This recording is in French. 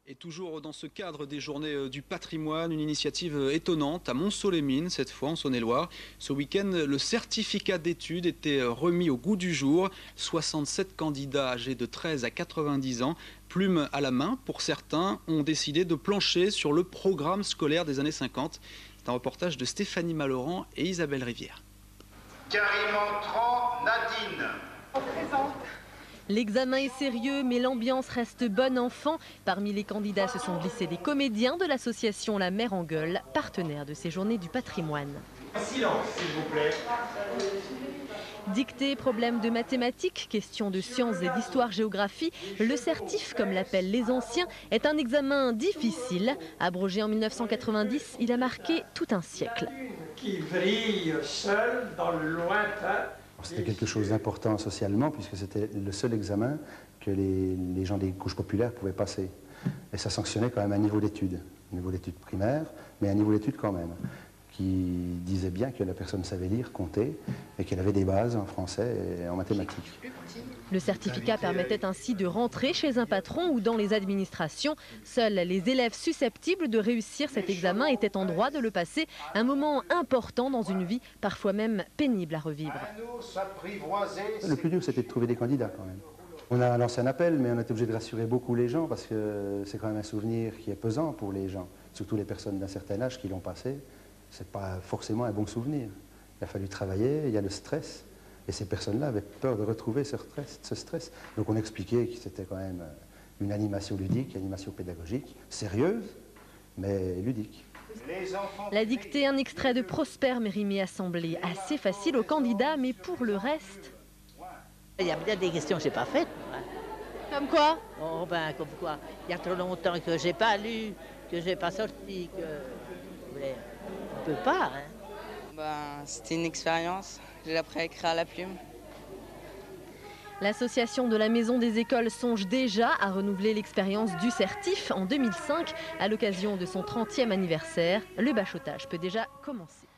Et toujours dans ce cadre des journées du patrimoine, une initiative étonnante à Montceau-les-Mines, cette fois en Saône-et-Loire. Ce week-end, le certificat d'études était remis au goût du jour. 67 candidats âgés de 13 à 90 ans, plume à la main pour certains, ont décidé de plancher sur le programme scolaire des années 50. C'est un reportage de Stéphanie Malorand et Isabelle Rivière. Karim Entrant, Nadine. L'examen est sérieux, mais l'ambiance reste bonne enfant. Parmi les candidats se sont glissés des comédiens de l'association La Mer en Gueule, partenaire de ces journées du patrimoine. Silence, s'il vous plaît. Dictée, problèmes de mathématiques, questions de sciences et d'histoire-géographie, le certif, comme l'appellent les anciens, est un examen difficile. Abrogé en 1990, il a marqué tout un siècle. Qui brille seul dans le lointain. C'était quelque chose d'important socialement puisque c'était le seul examen que les gens des couches populaires pouvaient passer. Et ça sanctionnait quand même un niveau d'études primaires, mais un niveau d'études quand même, qui disait bien que la personne savait lire, compter et qu'elle avait des bases en français et en mathématiques. Le certificat permettait ainsi de rentrer chez un patron ou dans les administrations. Seuls les élèves susceptibles de réussir cet examen étaient en droit de le passer. Un moment important dans une vie, parfois même pénible à revivre. Le plus dur, c'était de trouver des candidats quand même. On a lancé un appel, mais on était obligé de rassurer beaucoup les gens parce que c'est quand même un souvenir qui est pesant pour les gens, surtout les personnes d'un certain âge qui l'ont passé. C'est pas forcément un bon souvenir. Il a fallu travailler, il y a le stress. Et ces personnes-là avaient peur de retrouver ce stress. Donc on expliquait que c'était quand même une animation ludique, une animation pédagogique, sérieuse, mais ludique. La dictée, un extrait de Prosper Mérimée a semblé assez facile aux candidats, mais pour le reste... Il y a bien des questions que je n'ai pas faites. Comme quoi? Oh ben, comme quoi? Il y a trop longtemps que je n'ai pas lu, que je n'ai pas sorti, que... On ne peut pas, hein. C'était une expérience. J'ai appris à écrire à la plume. L'association de la Maison des Écoles songe déjà à renouveler l'expérience du certif en 2005. À l'occasion de son 30e anniversaire, le bachotage peut déjà commencer.